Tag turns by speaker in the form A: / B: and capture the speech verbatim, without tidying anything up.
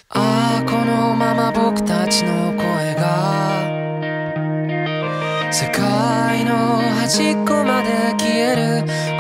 A: ああこのまま僕たちの声が世界の端っこまで消える